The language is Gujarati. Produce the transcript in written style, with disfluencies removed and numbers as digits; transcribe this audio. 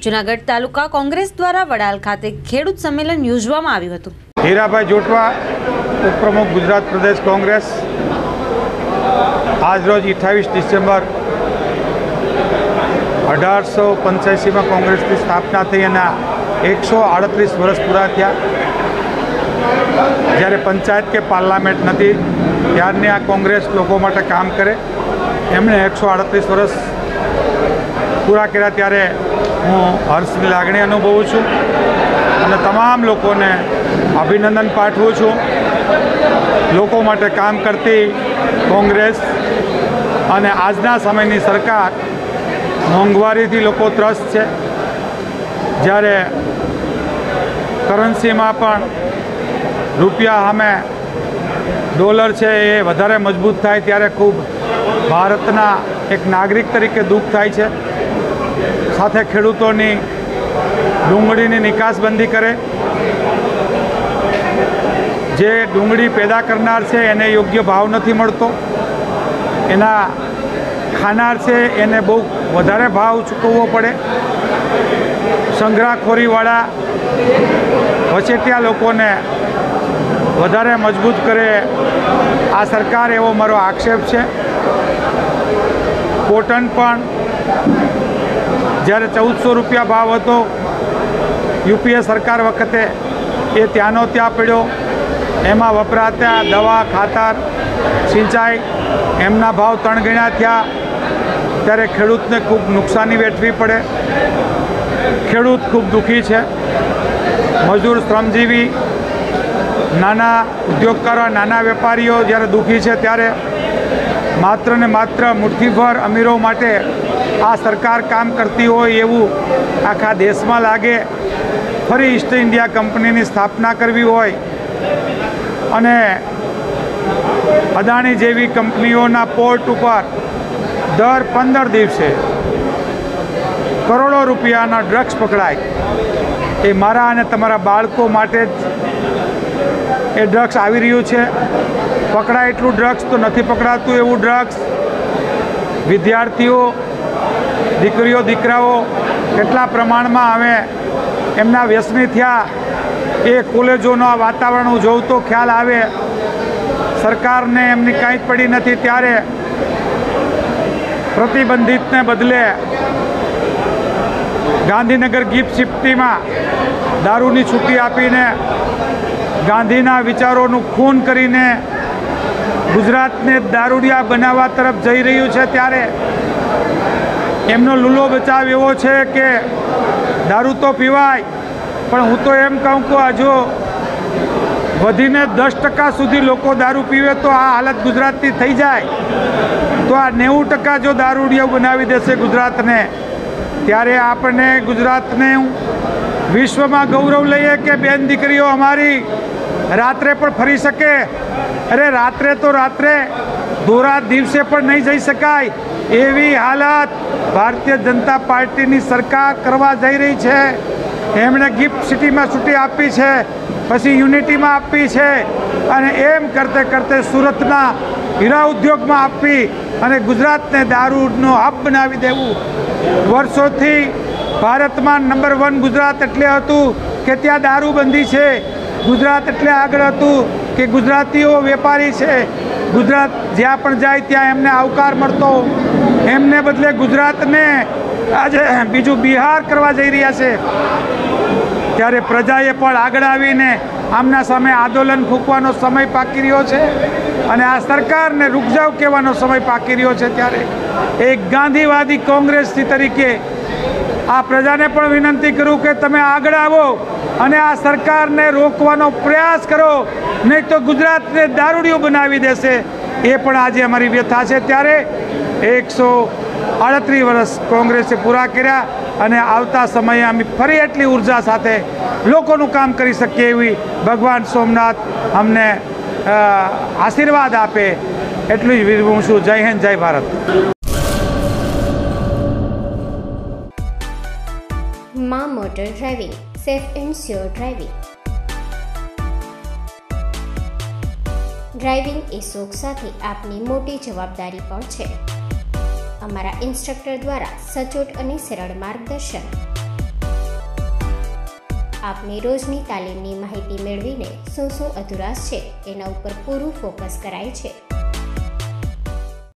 જૂનાગઢ તાલુકા કોંગ્રેસ દ્વારા વડાલ ખાતે ખેડૂત સંમેલન યોજવામાં આવ્યું હતું। હીરાભાઈ જોટવા, ઉપપ્રમુખ ગુજરાત પ્રદેશ કોંગ્રેસ, આજરોજ 28 ડિસેમ્બર 1885 કોંગ્રેસની સ્થાપના થઈ અને 138 વર્ષ પૂરા થયા। જ્યારે પંચાયત કે પાર્લામેન્ટ નથી ત્યારની આ કોંગ્રેસ લોકો માટે કામ કરે, એમણે 138 વર્ષ પૂરા કર્યા ત્યારે હું હર્ષની લાગણી અનુભવું છું અને તમામ લોકોને અભિનંદન પાઠવું છું। લોકો માટે કામ કરતી કોંગ્રેસ અને આજના સમયની સરકાર મોંઘવારીથી લોકો ત્રસ્ત છે। જ્યારે કરન્સીમાં પણ રૂપિયા સામે ડોલર છે એ વધારે મજબૂત થાય ત્યારે ખૂબ ભારતના એક નાગરિક તરીકે દુઃખ થાય છે। સાથે ખેડૂતોની ડુંગળીની નિકાસબંધી કરે, જે ડુંગળી પેદા કરનાર છે એને યોગ્ય ભાવ નથી મળતો, એના ખાનાર છે એને બહુ વધારે ભાવ ચૂકવવો પડે। સંગ્રહખોરીવાળા વચેટિયા લોકોને વધારે મજબૂત કરે આ સરકાર, એવો મારો આક્ષેપ છે। કોટન પણ જ્યારે 1400 રૂપિયા ભાવ હતો યુપીએ સરકાર વખતે, એ ત્યાંનો ત્યાં પડ્યો। એમાં વપરાતા દવા, ખાતર, સિંચાઈ એમના ભાવ 3 ગણા થયા ત્યારે ખેડૂતને ખૂબ નુકસાની વેઠવી પડે। ખેડૂત ખૂબ દુઃખી છે। મજૂર, શ્રમજીવી, નાના ઉદ્યોગકારો, નાના વેપારીઓ જ્યારે દુઃખી છે ત્યારે માત્ર ને માત્ર મુઠ્ઠીભર અમીરો માટે આ સરકાર કામ કરતી હોય એવું આખા દેશમાં લાગે। ફરી ઈસ્ટ ઇન્ડિયા કંપનીની સ્થાપના કરવી હોય અને અદાણી જેવી કંપનીઓના પોર્ટ ઉપર દર 15 દિવસે કરોડો રૂપિયાના ડ્રગ્સ પકડાય, એ મારા અને તમારા બાળકો માટે જ એ ડ્રગ્સ આવી રહ્યું છે। પકડાય એટલું ડ્રગ્સ તો નથી પકડાતું એવું ડ્રગ્સ વિદ્યાર્થીઓ, દીકરીઓ, દીકરાઓ કેટલા પ્રમાણમાં હવે એમના વ્યસની થયા, એ કોલેજોનો આ વાતાવરણ હું જોઉં તો ખ્યાલ આવે। સરકારને એમની કાંઈ જ પડી નથી ત્યારે પ્રતિબંધિતને બદલે ગાંધીનગર ગિફ્ટ સિટીમાં દારૂની છૂટી આપીને, ગાંધીના વિચારોનું ખૂન કરીને ગુજરાતને દારૂડિયા બનાવવા તરફ જઈ રહ્યું છે ત્યારે એમનો લૂલો બચાવ એવો છે કે દારૂ તો પીવાય, પણ હું તો એમ કહું કે હજુ વધીને 10% સુધી લોકો દારૂ પીવે તો આ હાલત ગુજરાતની થઈ જાય તો આ 90% જો દારૂડિયા બનાવી દેશે ગુજરાતને, ત્યારે આપણે ગુજરાતને વિશ્વમાં ગૌરવ લઈએ કે બેન દીકરીઓ અમારી રાત્રે પણ ફરી શકે। અરે રાત્રે તો રાત્રે, ધોરા દિવસે પણ નહીં જઈ શકાય એવી હાલત ભારતીય જનતા પાર્ટીની સરકાર કરવા જઈ રહી છે। એમણે ગિફ્ટ સિટીમાં છૂટી આપી છે, પછી યુનિટીમાં આપી છે અને એમ કરતે કરતે સુરતના હીરા ઉદ્યોગમાં આપી અને ગુજરાતને દારૂનો હબ બનાવી દેવું। વર્ષોથી ભારતમાં નંબર 1 ગુજરાત એટલે હતું કે ત્યાં દારૂબંધી છે। ગુજરાત એટલે આગળ હતું કે ગુજરાતીઓ વેપારી છે, ગુજરાત જ્યાં પણ જાય ત્યાં એમને આવકાર મળતો। એમને બદલે ગુજરાતને આજે બીજું બિહાર કરવા જઈ રહ્યા છે ત્યારે પ્રજાએ પણ આગળ આવીને આમના સામે આંદોલન ફૂંકવાનો સમય પાકી રહ્યો છે અને આ સરકારને રૂક જાવ કહેવાનો સમય પાકી રહ્યો છે। ત્યારે એક ગાંધીવાદી કોંગ્રેસી તરીકે આ પ્રજાને પણ વિનંતી કરું કે તમે આગળ આવો અને આ સરકારને રોકવાનો પ્રયાસ કરો, નહીં તો ગુજરાતને દારૂડિયો બનાવી દેશે। એ પણ આજે અમારી વ્યથા છે। ત્યારે 138 વર્ષ કોંગ્રેસે પૂરા કર્યા અને આવતા સમયે અમે ફરી એટલી ઉર્જા સાથે લોકોનું કામ કરી શકીએ એવી ભગવાન સોમનાથ અમને આશીર્વાદ આપે, એટલું જ વિનવું છું। જય હિન્દ, જય ભારત। માં motor driving, safe and sure driving. Driving એ શોખ સાથે આપની મોટી જવાબદારી પણ છે। અમારા ઇન્સ્ટ્રક્ટર દ્વારા સચોટ અને સરળ માર્ગદર્શન, આપની રોજની તાલીમની માહિતી મેળવીને શું અધુરાશ છે એના ઉપર પૂરું ફોકસ કરાય છે।